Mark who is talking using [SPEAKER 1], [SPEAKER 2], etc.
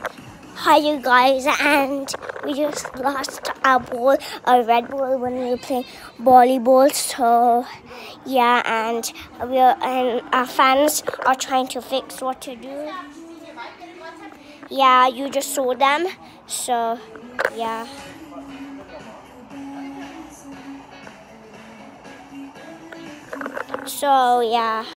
[SPEAKER 1] Hi you guys, and we just lost our ball, a red ball, when we were playing volleyball. So yeah, and our fans are trying to fix what to do. Yeah, you just saw them. So yeah. So yeah.